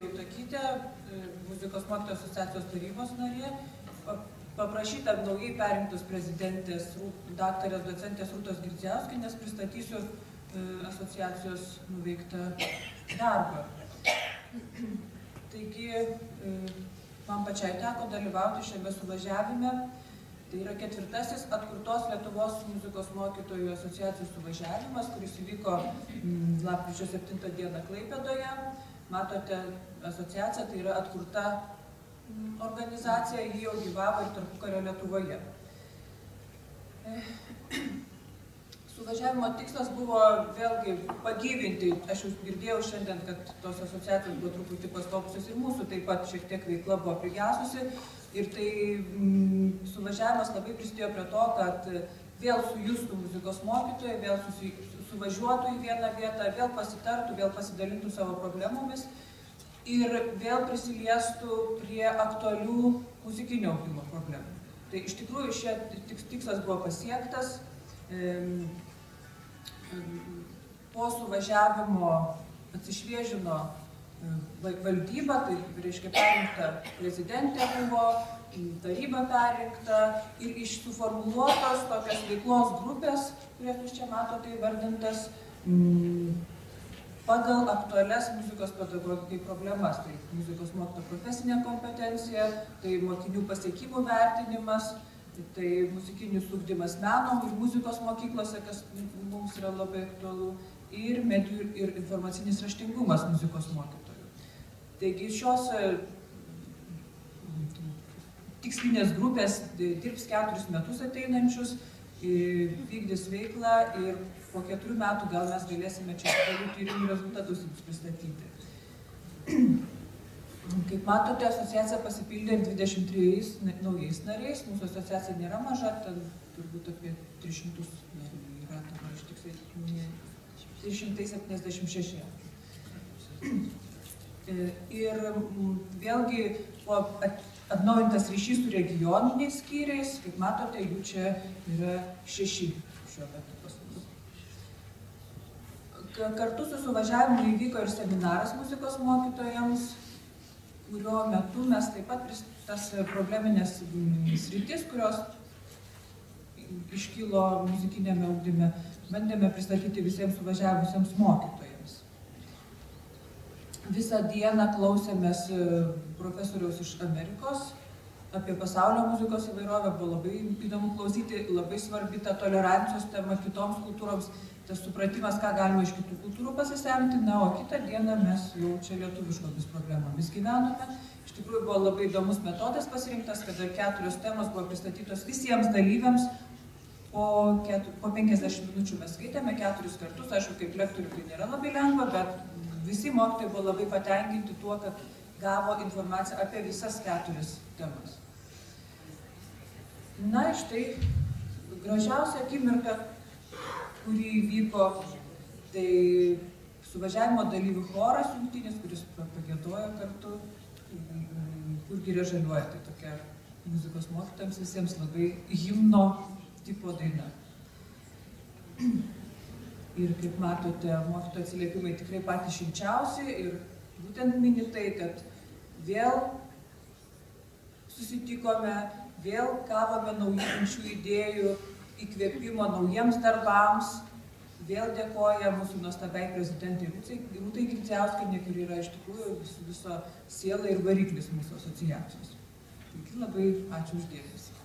Takytė, muzikos mokytojų asociacijos tarybos narė, paprašyta naujai perinktos prezidentės daktarės docentės Rūtos Girdzijauskienės pristatysiu asociacijos nuveiktą darbą. Taigi, man pačiai teko dalyvauti šiame suvažiavime. Tai yra 4. atkurtos Lietuvos muzikos mokytojų asociacijos suvažiavimas, kuris įvyko lapkričio 7 dieną Klaipėdoje. Matote, asociacija tai yra atkurta organizacija, ji jau gyvavo ir tarpukario Lietuvoje. Suvažiavimo tikslas buvo vėlgi pagyvinti, aš jau girdėjau šiandien, kad tos asociacijos buvo truputį pastopusios ir mūsų taip pat šiek tiek veikla buvo prigesusi. Ir tai suvažiavimas labai prisidėjo prie to, kad vėl sujustų muzikos mokytojai, vėl suvažiuotų į vieną vietą, vėl pasitartų, vėl pasidalintų savo problemomis ir vėl prisiliestų prie aktualių muzikinio ugdymo problemų. Tai iš tikrųjų šis tikslas buvo pasiektas. Po suvažiavimo atsišviežino valdyba, tai reiškia perinkta prezidentė buvo, taryba perinkta ir suformuluotos tokios veiklos grupės, kurias jūs čia matote įvardintas, pagal aktualias muzikos pedagogikai problemas. Tai muzikos mokytojo profesinė kompetencija, tai mokinių pasiekimų vertinimas, tai muzikinis ugdymas meno ir muzikos mokyklose, kas mums yra labai aktualu, ir medijų ir informacinis raštingumas muzikos mokytojų. Taigi šios tikslinės grupės dirbs 4 metus ateinančius, vykdys veiklą ir po 4 metų gal mes galėsime čia kelių tyrimų rezultatus pristatyti. Kaip matote, asociacija pasipildė 23 naujais nariais. Mūsų asociacija nėra maža, ten turbūt apie 300 narių yra, dabar aš tiksliai 376. Ir vėlgi atnaujintas ryšys su regioniniais skyriais, kaip matote, jų čia yra 6 šiuo metu pas mus. Kartu su suvažiavimu įvyko ir seminaras muzikos mokytojams, kurio metu mes taip pat tas probleminės sritis, kurios iškilo muzikinėme ugdyme, bandėme pristatyti visiems suvažiavusiems mokytojams. Visą dieną klausėmės profesoriaus iš Amerikos apie pasaulio muzikos įvairovę, buvo labai įdomu klausyti, labai svarbi ta tolerancijos tema kitoms kultūroms, tas supratimas, ką galima iš kitų kultūrų pasisemti, o kitą dieną mes jau čia lietuviškomis problemomis gyvenome. Iš tikrųjų buvo labai įdomus metodas pasirinktas, kada 4 temos buvo pristatytos visiems dalyviams, po 50 minučių mes skaitėme 4 kartus, aišku, kaip lektorių tai nėra labai lengva, bet visi mokytojai buvo labai patenkinti tuo, kad gavo informaciją apie visas 4 temas. Na, štai gražiausia akimirka, kuri įvyko, tai suvažiavimo dalyvių choras jungtinis, kuris pagiedojo kartu, Kur giria žaliuoja, tai tokia muzikos mokytojams visiems labai himno tipo daina. Ir kaip matote, mokytojų atsiliepimai tikrai patys šilčiausi ir būtent mini tai, kad vėl susitikome, vėl gavome naujų minčių idėjų, įkvėpimo naujiems darbams, vėl dėkoja mūsų nuostabiai prezidentai Rūtai Girdzijauskienei, kuri yra iš tikrųjų viso siela ir variklis mūsų asociacijos. Taigi labai ačiū už dėmesį.